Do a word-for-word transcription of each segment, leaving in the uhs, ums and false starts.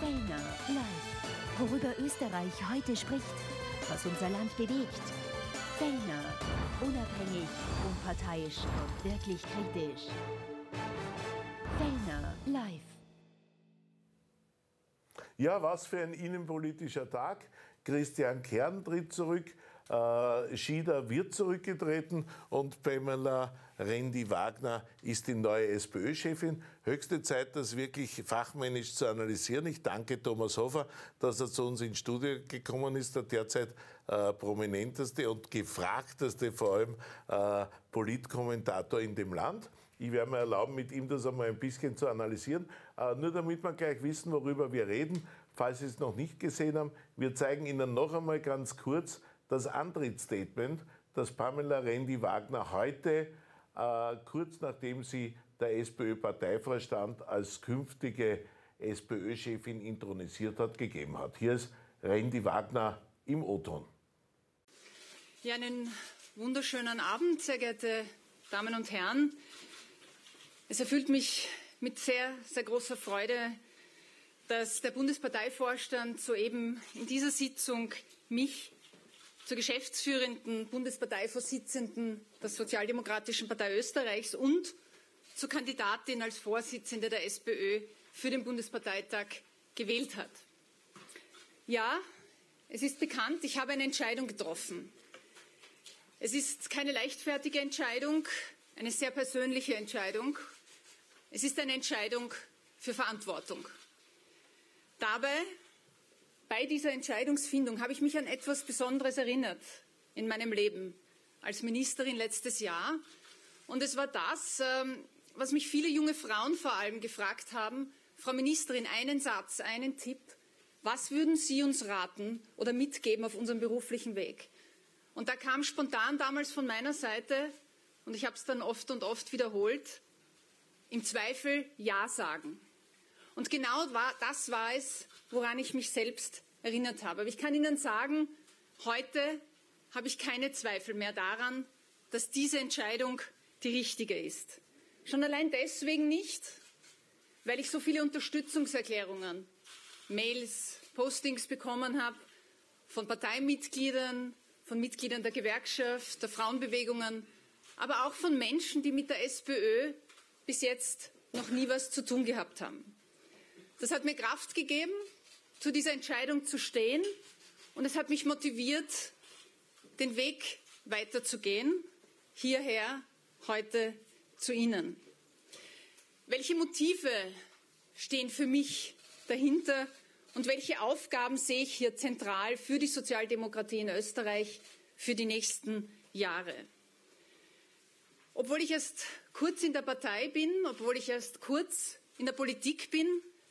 Fellner live. Worüber Österreich heute spricht, was unser Land bewegt. Fellner, unabhängig, unparteiisch und wirklich kritisch. Fellner live. Ja, was für ein innenpolitischer Tag. Christian Kern tritt zurück, äh, Schieder wird zurückgetreten und Pamela Rendi-Wagner ist die neue SPÖ-Chefin. Höchste Zeit, das wirklich fachmännisch zu analysieren. Ich danke Thomas Hofer, dass er zu uns ins Studio gekommen ist, der derzeit äh, prominenteste und gefragteste, vor allem äh, Politkommentator in dem Land. Ich werde mir erlauben, mit ihm das einmal ein bisschen zu analysieren. Äh, nur damit wir gleich wissen, worüber wir reden, falls Sie es noch nicht gesehen haben. Wir zeigen Ihnen noch einmal ganz kurz das Antrittsstatement, das Pamela Rendi-Wagner heute, äh, kurz nachdem sie der SPÖ-Parteivorstand als künftige SPÖ-Chefin intronisiert hat, gegeben hat. Hier ist Rendi-Wagner im O-Ton. Ja, einen wunderschönen Abend, sehr geehrte Damen und Herren. Es erfüllt mich mit sehr, sehr großer Freude, dass der Bundesparteivorstand soeben in dieser Sitzung mich zur geschäftsführenden Bundesparteivorsitzenden der Sozialdemokratischen Partei Österreichs und zur Kandidatin als Vorsitzende der SPÖ für den Bundesparteitag gewählt hat. Ja, es ist bekannt, ich habe eine Entscheidung getroffen. Es ist keine leichtfertige Entscheidung, eine sehr persönliche Entscheidung. Es ist eine Entscheidung für Verantwortung. Dabei, bei dieser Entscheidungsfindung, habe ich mich an etwas Besonderes erinnert in meinem Leben als Ministerin letztes Jahr. Und es war das, was mich viele junge Frauen vor allem gefragt haben: Frau Ministerin, einen Satz, einen Tipp, was würden Sie uns raten oder mitgeben auf unserem beruflichen Weg? Und da kam spontan damals von meiner Seite, und ich habe es dann oft und oft wiederholt, im Zweifel Ja sagen. Und genau das war es, woran ich mich selbst erinnert habe. Aber ich kann Ihnen sagen, heute habe ich keine Zweifel mehr daran, dass diese Entscheidung die richtige ist. Schon allein deswegen nicht, weil ich so viele Unterstützungserklärungen, Mails, Postings bekommen habe von Parteimitgliedern, von Mitgliedern der Gewerkschaft, der Frauenbewegungen, aber auch von Menschen, die mit der SPÖ bis jetzt noch nie was zu tun gehabt haben. Das hat mir Kraft gegeben, zu dieser Entscheidung zu stehen, und es hat mich motiviert, den Weg weiterzugehen, hierher, heute zu Ihnen. Welche Motive stehen für mich dahinter und welche Aufgaben sehe ich hier zentral für die Sozialdemokratie in Österreich für die nächsten Jahre? Obwohl ich erst kurz in der Partei bin, obwohl ich erst kurz in der Politik bin,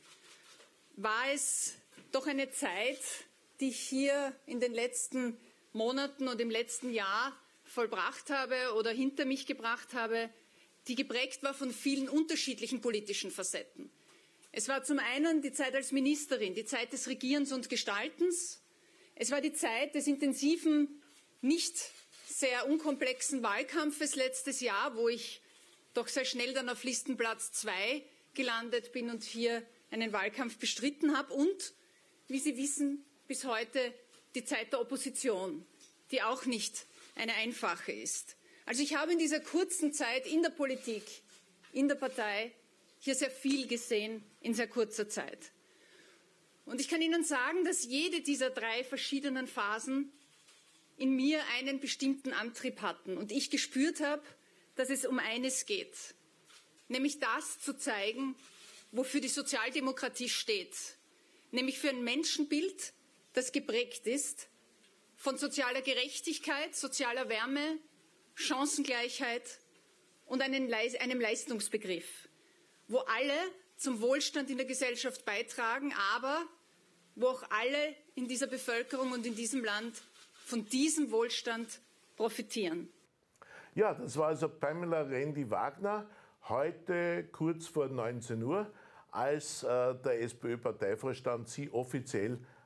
war es doch eine Zeit, die ich hier in den letzten Monaten und im letzten Jahr vollbracht habe oder hinter mich gebracht habe, die geprägt war von vielen unterschiedlichen politischen Facetten. Es war zum einen die Zeit als Ministerin, die Zeit des Regierens und Gestaltens. Es war die Zeit des intensiven, nicht sehr unkomplexen Wahlkampfes letztes Jahr, wo ich doch sehr schnell dann auf Listenplatz zwei gelandet bin und hier einen Wahlkampf bestritten habe. Und, wie Sie wissen, bis heute die Zeit der Opposition, die auch nicht eine einfache ist. Also ich habe in dieser kurzen Zeit in der Politik, in der Partei, hier sehr viel gesehen in sehr kurzer Zeit. Und ich kann Ihnen sagen, dass jede dieser drei verschiedenen Phasen in mir einen bestimmten Antrieb hatten und ich gespürt habe, dass es um eines geht, nämlich das zu zeigen, wofür die Sozialdemokratie steht, nämlich für ein Menschenbild, das geprägt ist von sozialer Gerechtigkeit, sozialer Wärme, Chancengleichheit und einem Leistungsbegriff, wo alle zum Wohlstand in der Gesellschaft beitragen, aber wo auch alle in dieser Bevölkerung und in diesem Land von diesem Wohlstand profitieren. Ja, das war also Pamela Rendi-Wagner, heute kurz vor neunzehn Uhr, als äh, der SPÖ-Parteivorstand sie offiziell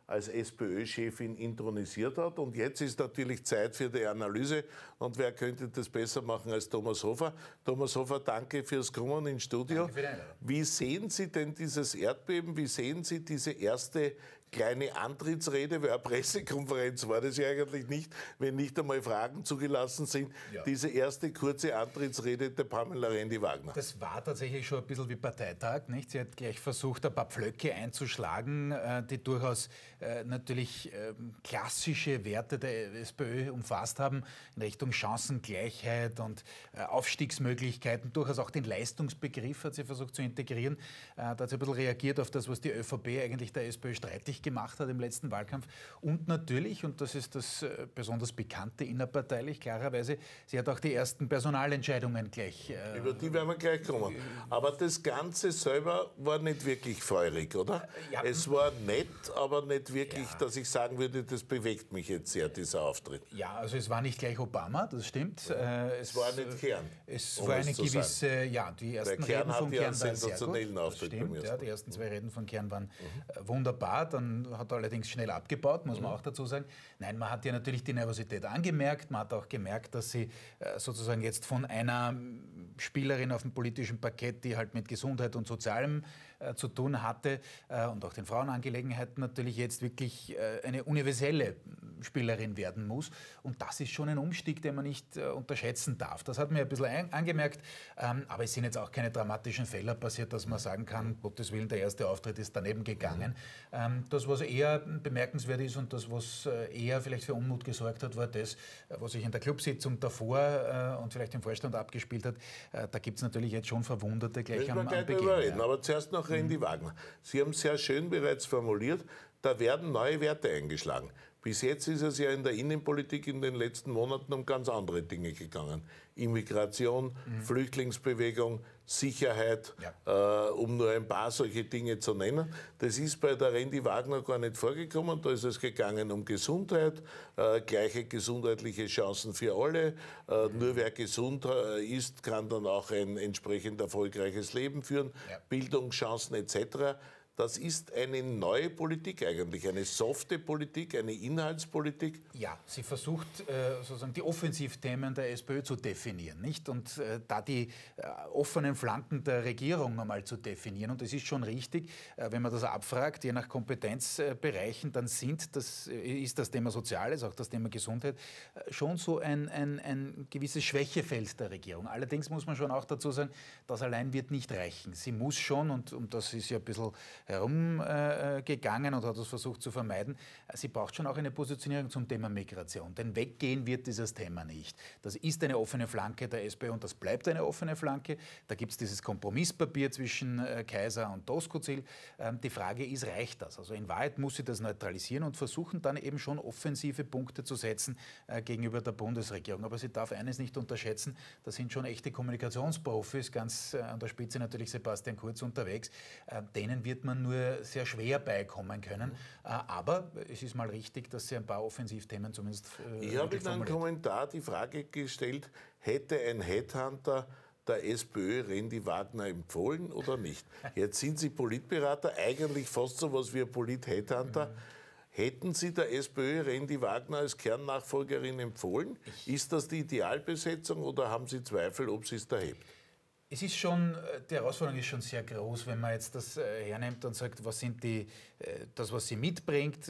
als SPÖ-Chefin intronisiert hat. Und jetzt ist natürlich Zeit für die Analyse. Und wer könnte das besser machen als Thomas Hofer? Thomas Hofer, danke fürs Kommen ins Studio. Danke für die Einladung. Wie sehen Sie denn dieses Erdbeben? Wie sehen Sie diese erste kleine Antrittsrede? Weil eine Pressekonferenz war das ja eigentlich nicht, wenn nicht einmal Fragen zugelassen sind. Ja. Diese erste kurze Antrittsrede der Pamela Rendi-Wagner. Das war tatsächlich schon ein bisschen wie Parteitag, nicht? Sie hat gleich versucht, ein paar Pflöcke einzuschlagen, die durchaus äh, natürlich äh, klassische Werte der SPÖ umfasst haben, in Richtung Chancengleichheit und äh, Aufstiegsmöglichkeiten, durchaus auch den Leistungsbegriff hat sie versucht zu integrieren. Äh, da hat sie ein bisschen reagiert auf das, was die ÖVP eigentlich der SPÖ streitig gemacht hat im letzten Wahlkampf. Und natürlich, und das ist das äh, besonders Bekannte innerparteilich, klarerweise, sie hat auch die ersten Personalentscheidungen gleich... Äh, Über die werden wir gleich kommen. Aber das Ganze selber war nicht wirklich feurig, oder? Ja. Es war nett, aber nicht wirklich, Ja. dass ich sagen würde, das bewegt mich jetzt sehr, dieser Auftritt. Ja, also es war nicht gleich Obama, das stimmt. Äh, Es war nicht Kern. Es um war es eine zu gewisse, ja, die ersten Kern Reden hat von ja Kern einen waren sehr sensationellen gut. Auftritt Das beim stimmt, ersten ja, Mal. die ersten zwei Reden von Kern waren äh, wunderbar. Dann hat er allerdings schnell abgebaut, muss man auch dazu sagen. Nein, man hat ja natürlich die Nervosität angemerkt. Man hat auch gemerkt, dass sie äh, sozusagen jetzt von einer Spielerin auf dem politischen Parkett, die halt mit Gesundheit und Sozialem äh, zu tun hatte äh, und auch den Frauenangelegenheiten natürlich jetzt wirklich äh, eine universelle Spielerin werden muss. Und das ist schon ein Umstieg, den man nicht äh, unterschätzen darf. Das hat mir ein bisschen ein, angemerkt, ähm, aber es sind jetzt auch keine dramatischen Fehler passiert, dass man sagen kann, um Gottes Willen, der erste Auftritt ist daneben gegangen. Ähm, das, was eher bemerkenswert ist und das, was äh, eher vielleicht für Unmut gesorgt hat, war das, äh, was sich in der Clubsitzung davor äh, und vielleicht im Vorstand abgespielt hat. Äh, da gibt es natürlich jetzt schon Verwunderte gleich am, am gleich Beginn. drüber reden. Ja. Aber zuerst noch Rendi-Wagner. Sie haben sehr schön bereits formuliert, da werden neue Werte eingeschlagen. Bis jetzt ist es ja in der Innenpolitik in den letzten Monaten um ganz andere Dinge gegangen. Immigration, mhm. Flüchtlingsbewegung, Sicherheit, ja. äh, um nur ein paar solche Dinge zu nennen. Das ist bei der Rendi-Wagner gar nicht vorgekommen. Da ist es gegangen um Gesundheit, äh, gleiche gesundheitliche Chancen für alle. Äh, mhm. Nur wer gesund äh, ist, kann dann auch ein entsprechend erfolgreiches Leben führen, ja. Bildungschancen et cetera. Das ist eine neue Politik eigentlich, eine softe Politik, eine Inhaltspolitik. Ja, sie versucht äh, sozusagen die Offensivthemen der SPÖ zu definieren, nicht? Und äh, da die äh, offenen Flanken der Regierung einmal zu definieren. Und es ist schon richtig, äh, wenn man das abfragt, je nach Kompetenzbereichen, dann sind das, äh, ist das Thema Soziales, auch das Thema Gesundheit, äh, schon so ein, ein, ein gewisses Schwächefeld der Regierung. Allerdings muss man schon auch dazu sagen, das allein wird nicht reichen. Sie muss schon, und, und das ist ja ein bisschen herumgegangen äh, und hat es versucht zu vermeiden. Sie braucht schon auch eine Positionierung zum Thema Migration. Denn weggehen wird dieses Thema nicht. Das ist eine offene Flanke der SPÖ und das bleibt eine offene Flanke. Da gibt es dieses Kompromisspapier zwischen äh, Kaiser und Doskozil. Ähm, die Frage ist, reicht das? Also in Wahrheit muss sie das neutralisieren und versuchen dann eben schon offensive Punkte zu setzen äh, gegenüber der Bundesregierung. Aber sie darf eines nicht unterschätzen, da sind schon echte Kommunikationsprofis, ganz äh, an der Spitze natürlich Sebastian Kurz unterwegs. Äh, denen wird man nur sehr schwer beikommen können. Aber es ist mal richtig, dass Sie ein paar Offensivthemen zumindest äh, Ich habe in einem Kommentar die Frage gestellt, hätte ein Headhunter der SPÖ Rendi-Wagner empfohlen oder nicht? Jetzt sind Sie Politberater, eigentlich fast so was wie ein Polit-Headhunter. Mhm. Hätten Sie der SPÖ Rendi-Wagner als Kernnachfolgerin empfohlen? Ist das die Idealbesetzung oder haben Sie Zweifel, ob sie es da hebt? Es ist schon, die Herausforderung ist schon sehr groß, wenn man jetzt das hernimmt und sagt, was sind die, das, was sie mitbringt,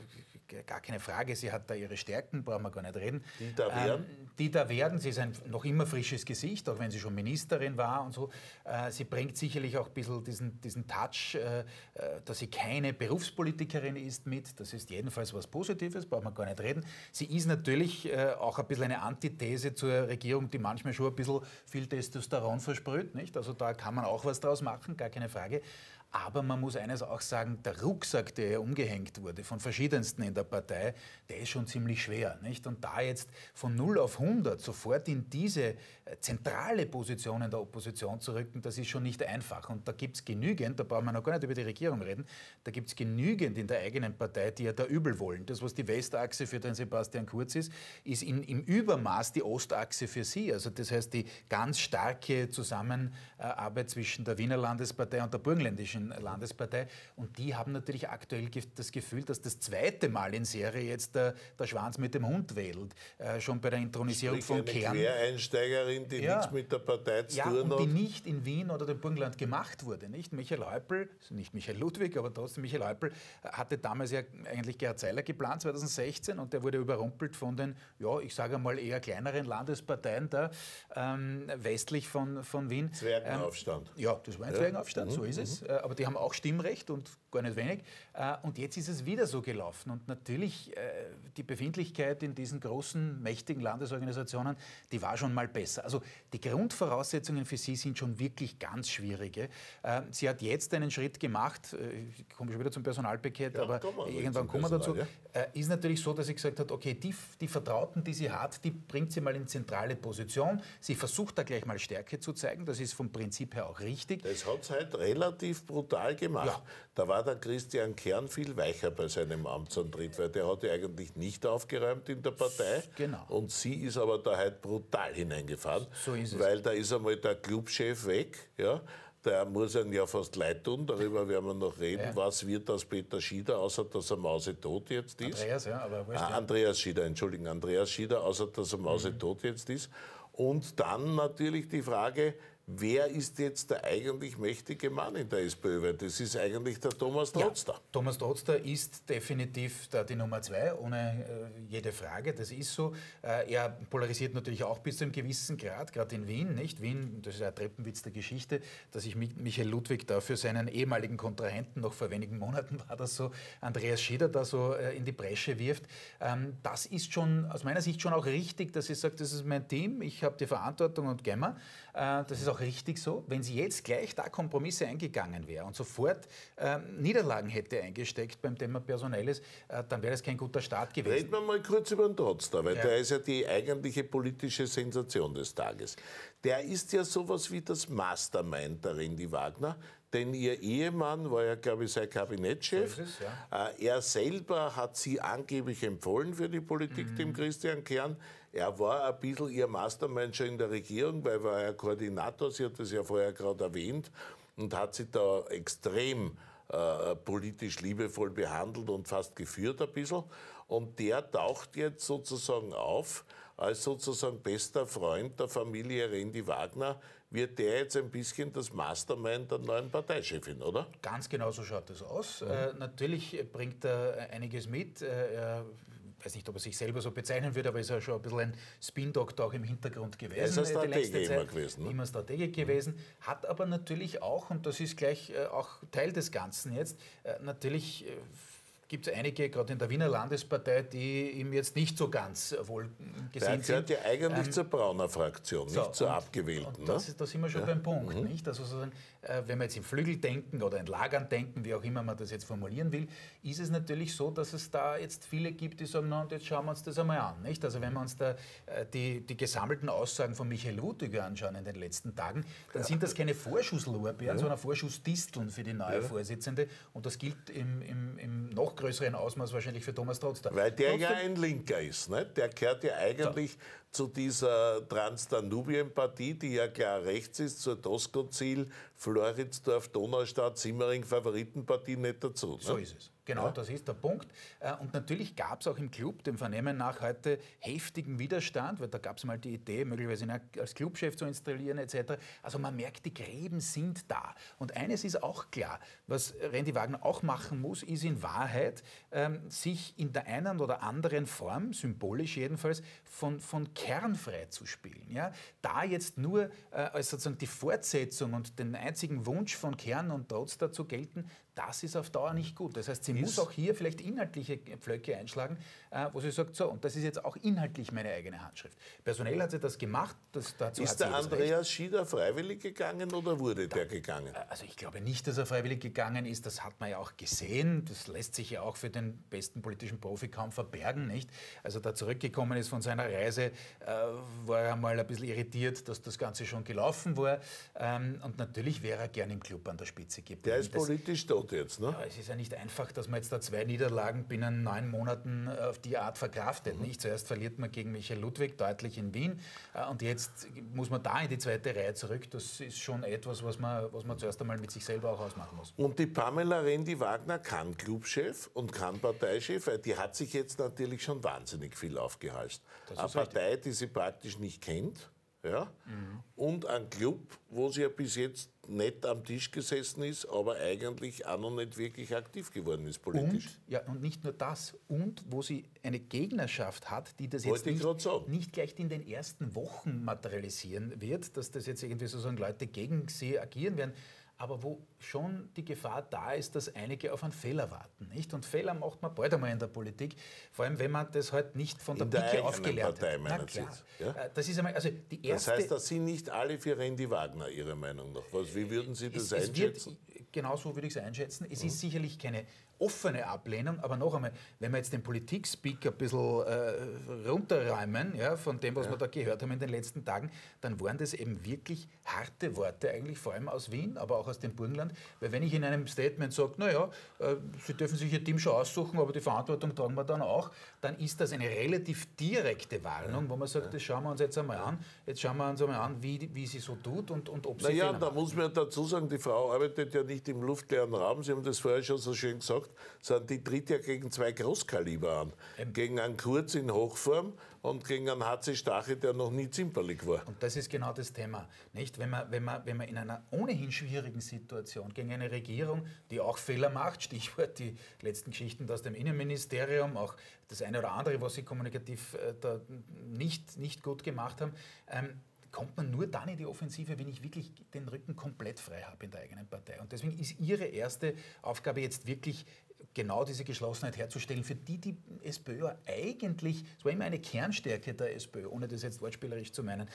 gar keine Frage, sie hat da ihre Stärken, brauchen wir gar nicht reden. Die da werden? Ähm, die da werden, sie ist ein noch immer frisches Gesicht, auch wenn sie schon Ministerin war und so. Äh, sie bringt sicherlich auch ein bisschen diesen, diesen Touch, äh, dass sie keine Berufspolitikerin ist mit. Das ist jedenfalls was Positives, brauchen wir gar nicht reden. Sie ist natürlich äh, auch ein bisschen eine Antithese zur Regierung, die manchmal schon ein bisschen viel Testosteron versprüht, nicht? Also da kann man auch was draus machen, gar keine Frage. Aber man muss eines auch sagen, der Rucksack, der ja umgehängt wurde von verschiedensten in der Partei, der ist schon ziemlich schwer, nicht? Und da jetzt von null auf hundert sofort in diese zentrale Position in der Opposition zu rücken, das ist schon nicht einfach. Und da gibt es genügend, da brauchen wir noch gar nicht über die Regierung reden, da gibt es genügend in der eigenen Partei, die ja da übel wollen. Das, was die Westachse für den Sebastian Kurz ist, ist in, im Übermaß die Ostachse für sie. Also das heißt, die ganz starke Zusammenarbeit zwischen der Wiener Landespartei und der burgenländischen sozialdemokratischen Landespartei. Und die haben natürlich aktuell das Gefühl, dass das zweite Mal in Serie jetzt der, der Schwanz mit dem Hund wedelt. Äh, schon bei der Inthronisierung von Kern. Eine Quereinsteigerin, die ja. nichts mit der Partei zu ja, tun und hat. Die nicht in Wien oder dem Burgenland gemacht wurde. Nicht? Michael Häupl, nicht Michael Ludwig, aber trotzdem Michael Häupl, hatte damals ja eigentlich Gerhard Seiler geplant, zweitausendsechzehn, und der wurde überrumpelt von den, ja, ich sage mal eher kleineren Landesparteien da, ähm, westlich von, von Wien. Zwergenaufstand. Ähm, ja, das war ein ja. Zwergenaufstand, mhm. so ist es. Aber die haben auch Stimmrecht und gar nicht wenig. Und jetzt ist es wieder so gelaufen. Und natürlich, die Befindlichkeit in diesen großen, mächtigen Landesorganisationen, die war schon mal besser. Also die Grundvoraussetzungen für sie sind schon wirklich ganz schwierige. Sie hat jetzt einen Schritt gemacht, ich komme schon wieder zum Personalpaket, ja, aber irgendwann kommen wir dazu, ja. Ist natürlich so, dass sie gesagt hat, okay, die, die Vertrauten, die sie hat, die bringt sie mal in zentrale Position. Sie versucht da gleich mal Stärke zu zeigen. Das ist vom Prinzip her auch richtig. Das hat es halt relativ brutal gemacht. Ja. Da war der Christian Kern viel weicher bei seinem Amtsantritt, weil der hat ja eigentlich nicht aufgeräumt in der Partei. Genau. Und sie ist aber da halt brutal hineingefahren. So ist es. Weil da ist einmal der Clubchef weg, ja. Der muss einen ja fast leid tun, darüber werden wir noch reden. Ja. Was wird aus Peter Schieder, außer dass er mausetot jetzt ist? Andreas, ja, aber wurscht, ah, Andreas Schieder, Entschuldigung, Andreas Schieder, außer dass er mausetot mhm. jetzt ist. Und dann natürlich die Frage, wer ist jetzt der eigentlich mächtige Mann in der SPÖ? Weil das ist eigentlich der Thomas Trotzter. Ja, Thomas Trotzter ist definitiv da die Nummer zwei, ohne äh, jede Frage. Das ist so. Äh, er polarisiert natürlich auch bis zu einem gewissen Grad, gerade in Wien. Nicht? Wien, das ist ein Treppenwitz der Geschichte, dass sich Michael Ludwig da für seinen ehemaligen Kontrahenten, noch vor wenigen Monaten war das so, Andreas Schieder da so äh, in die Bresche wirft. Ähm, das ist schon aus meiner Sicht schon auch richtig, dass ich sage, das ist mein Team, ich habe die Verantwortung und Gemma. Äh, das ist auch richtig so. Wenn sie jetzt gleich da Kompromisse eingegangen wäre und sofort äh, Niederlagen hätte eingesteckt beim Thema Personelles, äh, dann wäre das kein guter Start gewesen. Reden wir mal kurz über den Trotzter, weil ja. der ist ja die eigentliche politische Sensation des Tages. Der ist ja sowas wie das Mastermind der Rendi Wagner, denn ihr Ehemann war ja, glaube ich, sein Kabinettschef. So ist es, ja. äh, er selber hat sie angeblich empfohlen für die Politik, mhm. dem Christian Kern. Er war ein bisschen ihr Mastermind schon in der Regierung, weil er war ja Koordinator, sie hat das ja vorher gerade erwähnt, und hat sie da extrem äh, politisch liebevoll behandelt und fast geführt ein bisschen. Und der taucht jetzt sozusagen auf als sozusagen bester Freund der Familie Rendi Wagner. Wird der jetzt ein bisschen das Mastermind der neuen Parteichefin, oder? Ganz genau so schaut das aus. Mhm. Äh, natürlich bringt er einiges mit. Äh, er Ich weiß nicht, ob er sich selber so bezeichnen würde, aber ist ja schon ein bisschen ein Spin-Doktor auch im Hintergrund gewesen. Er ist ein Stratege immer gewesen. Ne? Immer Stratege gewesen, hat aber natürlich auch, und das ist gleich äh, auch Teil des Ganzen jetzt, äh, natürlich äh, gibt es einige, gerade in der Wiener Landespartei, die ihm jetzt nicht so ganz wohl gesinnt sind. Der gehört ja eigentlich ähm, zur Brauner Fraktion, so, nicht zur und, Abgewählten. Und das, ne? ist, da sind wir schon ja. beim Punkt. Mhm. Nicht? Also sozusagen, äh, wenn wir jetzt in Flügel denken oder in Lagern denken, wie auch immer man das jetzt formulieren will, ist es natürlich so, dass es da jetzt viele gibt, die sagen, na, und jetzt schauen wir uns das einmal an. Nicht? Also wenn wir uns da äh, die, die gesammelten Aussagen von Michael Ludwig anschauen in den letzten Tagen, dann ja. sind das keine Vorschusslorbeeren, ja. sondern Vorschussdisteln für die neue ja. Vorsitzende. Und das gilt im, im, im noch größeren Ausmaß wahrscheinlich für Thomas Trotzter. Weil der Trotzdem, ja ein Linker ist. Ne? Der gehört ja eigentlich so. zu dieser Transdanubien-Partie, die ja klar rechts ist, zur Doskozil, Floridsdorf, Donaustadt, Simmering, Favoritenpartie nicht dazu. Ne? So ist es. Genau, ja. das ist der Punkt. Und natürlich gab es auch im Club, dem Vernehmen nach, heute heftigen Widerstand, weil da gab es mal die Idee, möglicherweise ihn als Clubchef zu installieren et cetera. Also man merkt, die Gräben sind da. Und eines ist auch klar, was Rendi Wagner auch machen muss, ist in Wahrheit, ähm, sich in der einen oder anderen Form, symbolisch jedenfalls, von, von Kern frei zu spielen. Ja? Da jetzt nur äh, als sozusagen die Fortsetzung und den einzigen Wunsch von Kern und Trotzter zu gelten, das ist auf Dauer nicht gut. Das heißt, sie muss auch hier vielleicht inhaltliche Pflöcke einschlagen, äh, wo sie sagt, so, und das ist jetzt auch inhaltlich meine eigene Handschrift. Personell hat sie das gemacht. Das, dazu ist hat der Andreas Schieder freiwillig gegangen oder wurde da, der gegangen? Also ich glaube nicht, dass er freiwillig gegangen ist. Das hat man ja auch gesehen. Das lässt sich ja auch für den besten politischen Profi kaum verbergen, nicht? Als er da zurückgekommen ist von seiner Reise, äh, war er mal ein bisschen irritiert, dass das Ganze schon gelaufen war. Ähm, und natürlich wäre er gern im Club an der Spitze geblieben. Der ist politisch tot. Not jetzt. Ne? Ja, es ist ja nicht einfach, dass man jetzt da zwei Niederlagen binnen neun Monaten auf die Art verkraftet. Mhm. Nicht? Zuerst verliert man gegen Michael Ludwig deutlich in Wien und jetzt muss man da in die zweite Reihe zurück. Das ist schon etwas, was man, was man zuerst einmal mit sich selber auch ausmachen muss. Und die Pamela Rendi-Wagner kann Clubchef und kann Parteichef, weil die hat sich jetzt natürlich schon wahnsinnig viel aufgehalst. Eine Partei, die sie praktisch nicht kennt. Ja? Mhm. Und ein Club, wo sie ja bis jetzt nicht am Tisch gesessen ist, aber eigentlich auch noch nicht wirklich aktiv geworden ist politisch. Und, ja, und nicht nur das, und wo sie eine Gegnerschaft hat, die das jetzt Wollte nicht, nicht gleich in den ersten Wochen materialisieren wird, dass das jetzt irgendwie sozusagen Leute gegen sie agieren werden, aber wo schon die Gefahr da ist, dass einige auf einen Fehler warten. Nicht? Und Fehler macht man bald einmal in der Politik, vor allem wenn man das halt nicht von der in der Pike aufgelernt Partei, hat. Na klar. Ja? Das ist einmal, also die erste, das heißt, dass Sie nicht alle für Rendi Wagner, Ihrer Meinung nach. Was, wie würden Sie das es, einschätzen? Es wird, genau so würde ich es einschätzen. Es mhm. ist sicherlich keine offene Ablehnung, aber noch einmal, wenn wir jetzt den Politik-Speak ein bisschen äh, runterräumen, ja, von dem, was ja. wir da gehört haben in den letzten Tagen, dann waren das eben wirklich harte Worte eigentlich, vor allem aus Wien, aber auch aus dem Burgenland, weil wenn ich in einem Statement sage, naja, äh, Sie dürfen sich Ihr Team schon aussuchen, aber die Verantwortung tragen wir dann auch, dann ist das eine relativ direkte Warnung, ja. wo man sagt, ja. das schauen wir uns jetzt einmal an, jetzt schauen wir uns einmal an, wie, wie sie so tut und, und ob sie Naja, da muss man dazu sagen, die Frau arbeitet ja nicht im luftleeren Raum, Sie haben das vorher schon so schön gesagt, sondern die tritt ja gegen zwei Großkaliber an. Eben. Gegen einen Kurz in Hochform und gegen einen H C Stache, der noch nie zimperlich war. Und das ist genau das Thema. Nicht? Wenn, man, wenn, man, wenn man in einer ohnehin schwierigen Situation gegen eine Regierung, die auch Fehler macht, Stichwort die letzten Geschichten aus dem Innenministerium, auch das eine oder andere, was sie kommunikativ äh, da nicht, nicht gut gemacht haben, ähm, kommt man nur dann in die Offensive, wenn ich wirklich den Rücken komplett frei habe in der eigenen Partei. Und deswegen ist Ihre erste Aufgabe jetzt wirklich genau diese Geschlossenheit herzustellen, für die die SPÖ eigentlich, es war immer eine Kernstärke der SPÖ, ohne das jetzt wortspielerisch zu meinen,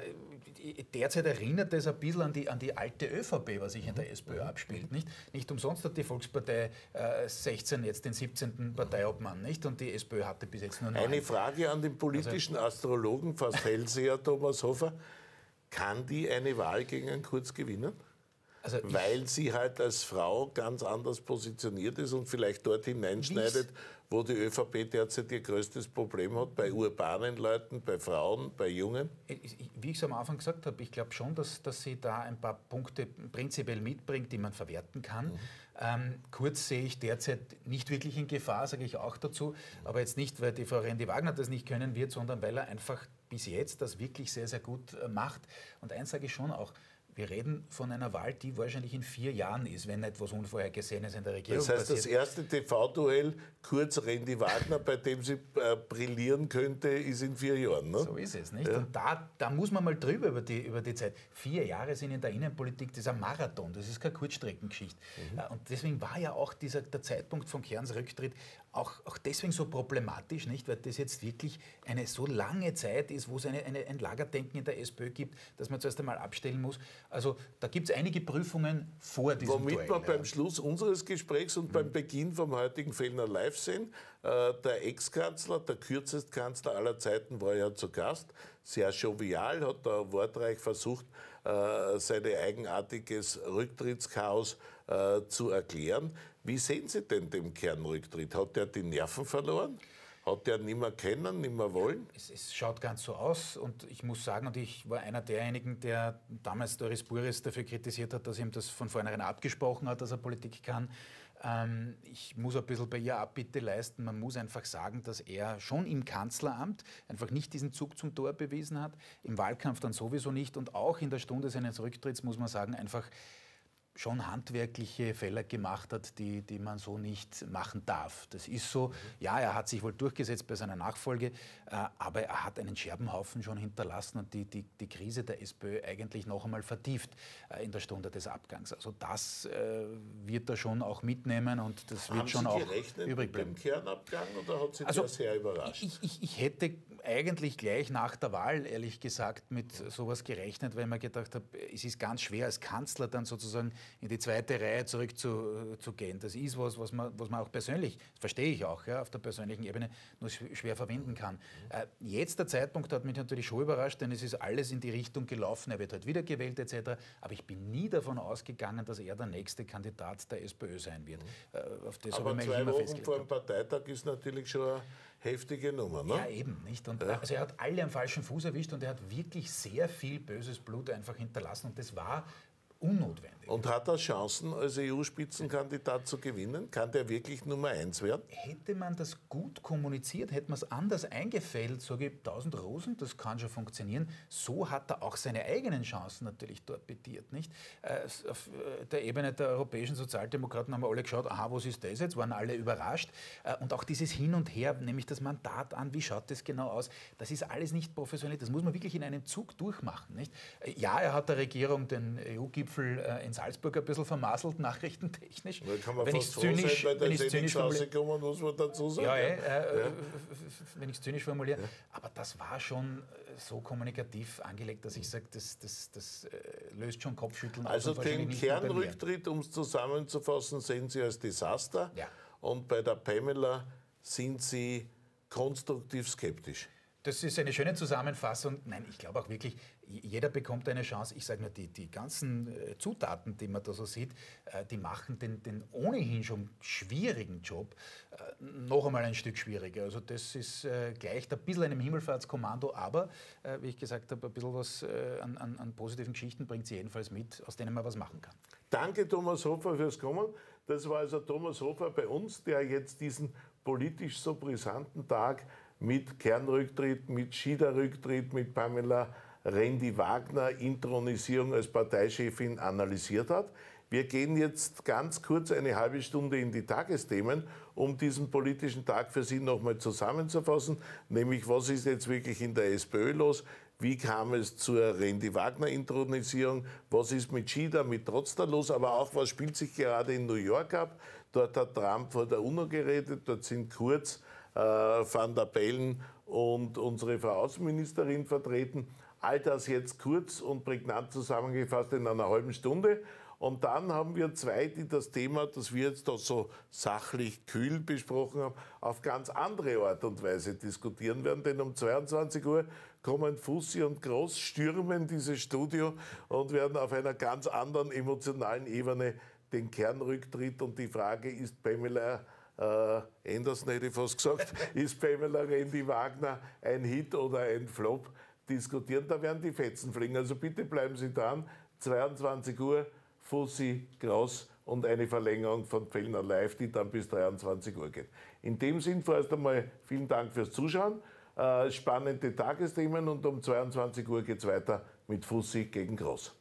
äh, derzeit erinnert das ein bisschen an die, an die alte ÖVP, was sich in der SPÖ abspielt. Nicht, nicht umsonst hat die Volkspartei äh, sechzehn, jetzt den siebzehnten Parteiobmann, nicht? Und die SPÖ hatte bis jetzt nur neun. Eine Frage an den politischen also, Astrologen, fast Hellseher Thomas Hofer. Kann die eine Wahl gegen einen Kurz gewinnen? Also weil sie halt als Frau ganz anders positioniert ist und vielleicht dort hineinschneidet, wo die ÖVP derzeit ihr größtes Problem hat, bei urbanen Leuten, bei Frauen, bei Jungen? Wie ich es am Anfang gesagt habe, ich glaube schon, dass, dass sie da ein paar Punkte prinzipiell mitbringt, die man verwerten kann. Mhm. Ähm, Kurz sehe ich derzeit nicht wirklich in Gefahr, sage ich auch dazu, aber jetzt nicht, weil die Frau Rendi-Wagner das nicht können wird, sondern weil er einfach bis jetzt das wirklich sehr, sehr gut äh, macht. Und eins sage ich schon auch, wir reden von einer Wahl, die wahrscheinlich in vier Jahren ist, wenn etwas Unvorhergesehenes in der Regierung passiert. Das heißt, passiert. Das erste T V-Duell Kurz-Rendi-Wagner, bei dem sie äh, brillieren könnte, ist in vier Jahren. Ne? So ist es, nicht? Ja. Und da, da muss man mal drüber über die, über die Zeit. Vier Jahre sind in der Innenpolitik, das ist ein Marathon, das ist keine Kurzstreckengeschichte. Mhm. Und deswegen war ja auch dieser, der Zeitpunkt von Kerns Rücktritt auch, auch deswegen so problematisch, nicht? Weil das jetzt wirklich eine so lange Zeit ist, wo es eine, eine, ein Lagerdenken in der SPÖ gibt, dass man zuerst einmal abstellen muss. Also da gibt es einige Prüfungen vor diesem Womit Duell. wir ja. beim Schluss unseres Gesprächs und mhm. beim Beginn vom heutigen Fellner Live sehen, äh, der Ex-Kanzler, der Kürzestkanzler aller Zeiten, war ja zu Gast, sehr jovial, hat da wortreich versucht, äh, sein eigenartiges Rücktrittschaos äh, zu erklären. Wie sehen Sie denn den Kernrücktritt? Hat er die Nerven verloren? Hat er nicht mehr kennen, nicht mehr wollen? Es, es schaut ganz so aus und ich muss sagen, und ich war einer derjenigen, der damals Doris Burres dafür kritisiert hat, dass ihm das von vornherein abgesprochen hat, dass er Politik kann. Ähm, ich muss ein bisschen bei ihr Abbitte leisten. Man muss einfach sagen, dass er schon im Kanzleramt einfach nicht diesen Zug zum Tor bewiesen hat, im Wahlkampf dann sowieso nicht und auch in der Stunde seines Rücktritts, muss man sagen, einfach schon handwerkliche Fehler gemacht hat, die, die man so nicht machen darf. Das ist so. Ja, er hat sich wohl durchgesetzt bei seiner Nachfolge, äh, aber er hat einen Scherbenhaufen schon hinterlassen und die, die, die Krise der SPÖ eigentlich noch einmal vertieft äh, in der Stunde des Abgangs. Also das äh, wird er schon auch mitnehmen und das wird Haben schon Sie auch gerechnet übrig bleiben. Mit dem Kernabgang oder hat Sie also, das sehr überrascht? Ich, ich, ich hätte eigentlich gleich nach der Wahl, ehrlich gesagt, mit sowas gerechnet, weil ich mir gedacht habe, es ist ganz schwer als Kanzler dann sozusagen in die zweite Reihe zurückzugehen. Das ist was, was man, was man auch persönlich, das verstehe ich auch, ja, auf der persönlichen Ebene nur schwer verwenden kann. Äh, jetzt der Zeitpunkt hat mich natürlich schon überrascht, denn es ist alles in die Richtung gelaufen, er wird halt wiedergewählt et cetera. Aber ich bin nie davon ausgegangen, dass er der nächste Kandidat der SPÖ sein wird. Äh, auf das Aber habe ich zwei immer Wochen vor dem Parteitag ist natürlich schon eine heftige Nummer, ne? Ja, eben, nicht? Und Ja. also er hat alle am falschen Fuß erwischt und er hat wirklich sehr viel böses Blut einfach hinterlassen und das war unnotwendig. Und hat er Chancen, als E U-Spitzenkandidat zu gewinnen? Kann der wirklich Nummer eins werden? Hätte man das gut kommuniziert, hätte man es anders eingefällt, sage ich, tausend Rosen, das kann schon funktionieren. So hat er auch seine eigenen Chancen natürlich torpediert, nicht? Äh, auf der Ebene der europäischen Sozialdemokraten haben wir alle geschaut, aha, was ist das jetzt? Waren alle überrascht. Äh, und auch dieses Hin und Her, nämlich das Mandat an, wie schaut das genau aus? Das ist alles nicht professionell, das muss man wirklich in einem Zug durchmachen, nicht? Äh, ja, er hat der Regierung den E U-Gipfel äh, in Salzburg ein bisschen vermasselt, nachrichtentechnisch. Da kann man wenn fast ich froh zynisch, sein, weil wenn da ich zynisch rausgekommen, muss man dazu sagen. ja, äh, äh, Ja. wenn ich es zynisch formuliere. Ja. Aber das war schon so kommunikativ angelegt, dass ich sage, das, das, das äh, löst schon Kopfschütteln aus. Also und wahrscheinlich den nicht nur bei mir. Kernrücktritt, um es zusammenzufassen, sehen Sie als Desaster. Ja. Und bei der Pamela sind Sie konstruktiv skeptisch. Das ist eine schöne Zusammenfassung. Nein, ich glaube auch wirklich, jeder bekommt eine Chance. Ich sage nur, die, die ganzen äh, Zutaten, die man da so sieht, äh, die machen den, den ohnehin schon schwierigen Job äh, noch einmal ein Stück schwieriger. Also das ist äh, gleich ein bisschen einem Himmelfahrtskommando, aber, äh, wie ich gesagt habe, ein bisschen was äh, an, an, an positiven Geschichten bringt sie jedenfalls mit, aus denen man was machen kann. Danke, Thomas Hofer, fürs Kommen. Das war also Thomas Hofer bei uns, der jetzt diesen politisch so brisanten Tag mit Kernrücktritt, mit Schieder-Rücktritt, mit Pamela Rendi-Wagner, Inthronisierung als Parteichefin analysiert hat. Wir gehen jetzt ganz kurz eine halbe Stunde in die Tagesthemen, um diesen politischen Tag für Sie nochmal zusammenzufassen. Nämlich, was ist jetzt wirklich in der SPÖ los? Wie kam es zur Rendi-Wagner-Inthronisierung? Was ist mit Schieder, mit Trotzter los? Aber auch, was spielt sich gerade in New York ab? Dort hat Trump vor der UNO geredet, dort sind Kurz, äh, Van der Bellen und unsere Frau Außenministerin vertreten. All das jetzt kurz und prägnant zusammengefasst in einer halben Stunde. Und dann haben wir zwei, die das Thema, das wir jetzt da so sachlich kühl besprochen haben, auf ganz andere Art und Weise diskutieren werden. Denn um zweiundzwanzig Uhr kommen Fussi und Groß, stürmen dieses Studio und werden auf einer ganz anderen emotionalen Ebene den Kernrücktritt und die Frage, ist Pamela äh, Anderson, hätte ich fast gesagt, ist Pamela Rendi-Wagner ein Hit oder ein Flop, diskutieren. Da werden die Fetzen fliegen. Also bitte bleiben Sie dran. zweiundzwanzig Uhr, Fussi, Groß und eine Verlängerung von Fellner Live, die dann bis dreiundzwanzig Uhr geht. In dem Sinn vorerst einmal vielen Dank fürs Zuschauen. Äh, spannende Tagesthemen und um zweiundzwanzig Uhr geht es weiter mit Fussi gegen Groß.